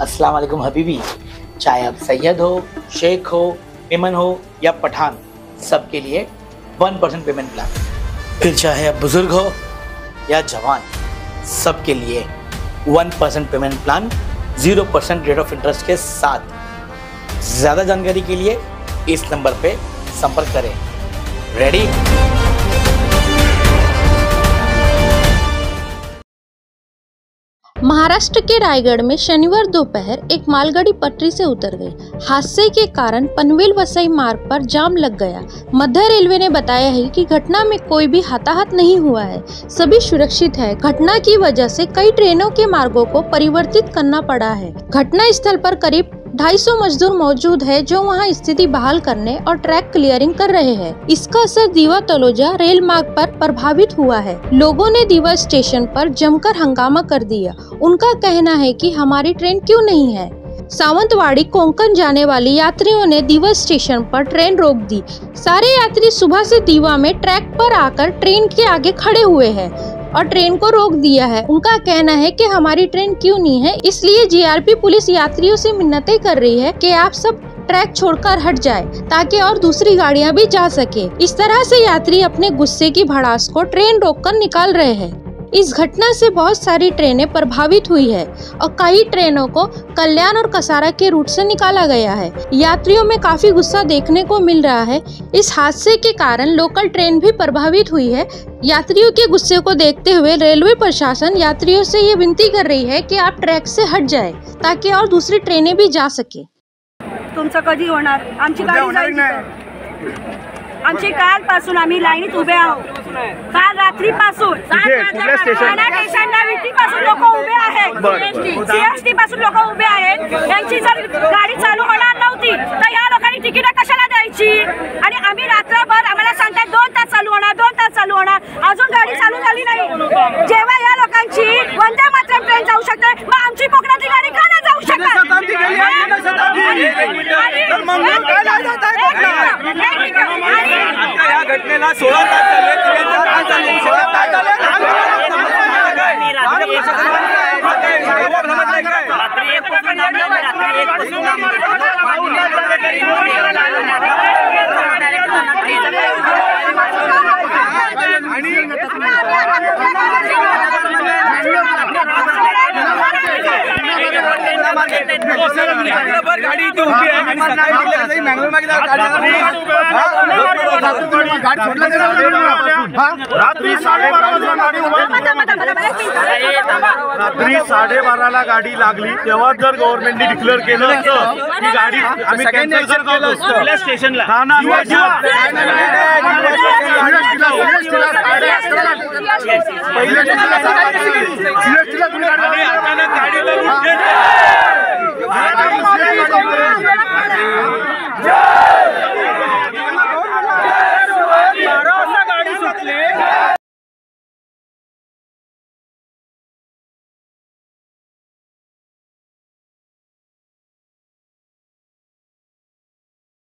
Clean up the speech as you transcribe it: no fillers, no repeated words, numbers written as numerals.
अस्सलाम वालेकुम हबीबी। चाहे आप सैयद हो, शेख हो, मेमन हो या पठान, सबके लिए 1% पेमेंट प्लान। फिर चाहे आप बुजुर्ग हो या जवान, सबके लिए 1% payment plan 0% rate of interest के साथ। ज़्यादा जानकारी के लिए इस नंबर पे संपर्क करें। रेडी? महाराष्ट्र के रायगढ़ में शनिवार दोपहर एक मालगाड़ी पटरी से उतर गई। हादसे के कारण पनवेल वसई मार्ग पर जाम लग गया। मध्य रेलवे ने बताया है कि घटना में कोई भी हताहत नहीं हुआ है, सभी सुरक्षित है। घटना की वजह से कई ट्रेनों के मार्गों को परिवर्तित करना पड़ा है। घटना स्थल पर करीब 250 मजदूर मौजूद है जो वहां स्थिति बहाल करने और ट्रैक क्लियरिंग कर रहे हैं। इसका असर दीवा तलोजा रेल मार्ग पर प्रभावित हुआ है। लोगों ने दीवा स्टेशन पर जमकर हंगामा कर दिया। उनका कहना है कि हमारी ट्रेन क्यों नहीं है। सावंतवाड़ी कोंकण जाने वाली यात्रियों ने दीवा स्टेशन पर ट्रेन रोक दी। सारे यात्री सुबह से दीवा में ट्रैक पर आकर ट्रेन के आगे खड़े हुए हैं और ट्रेन को रोक दिया है। उनका कहना है कि हमारी ट्रेन क्यों नहीं है, इसलिए जीआरपी पुलिस यात्रियों से मिन्नतें कर रही है कि आप सब ट्रैक छोड़कर हट जाए ताकि और दूसरी गाड़ियां भी जा सके। इस तरह से यात्री अपने गुस्से की भड़ास को ट्रेन रोककर निकाल रहे हैं। इस घटना से बहुत सारी ट्रेनें प्रभावित हुई है और कई ट्रेनों को कल्याण और कसारा के रूट से निकाला गया है। यात्रियों में काफी गुस्सा देखने को मिल रहा है। इस हादसे के कारण लोकल ट्रेन भी प्रभावित हुई है। यात्रियों के गुस्से को देखते हुए रेलवे प्रशासन यात्रियों से ये विनती कर रही है कि आप ट्रैक से हट जाए ताकि और दूसरी ट्रेनें भी जा सके। तुमचं कधी होणार? आमची गाडी जायची। आमची कालपासून आम्ही लाईनीत उभे आहोत। काल रात्रीपासून स्टेशनला विटीपासून लोक उभे आहेत, सीएसटी पासून लोक उभे आहेत। यांची जर गाडी चालू होणार नव्हती तर या लोकांनी तिकीट कशाला द्यायची? आणि आम्ही रात्रभर आम्हाला सांगतात 2 तास चालू होणार, 2 तास चालू होणार, अजून गाडी चालू झाली नाही। जेव्हा या लोकांची वंदे मातरम ट्रेन जाऊ शकते, मग आमची कोकणातली गाडी का नाही जाऊ शकत? या घटनेला 16 तास झाले, 16 तास झाले। गाडी इथे उभी आहे आणि सकाळी मँगलोर मागे रात्री 12:30ला गाडी लागली तेव्हा जर गव्हर्नमेंटने डिक्लेअर केलं असतं की गाडी आम्ही कॅन्सल करतो असतं स्टेशनला गाडी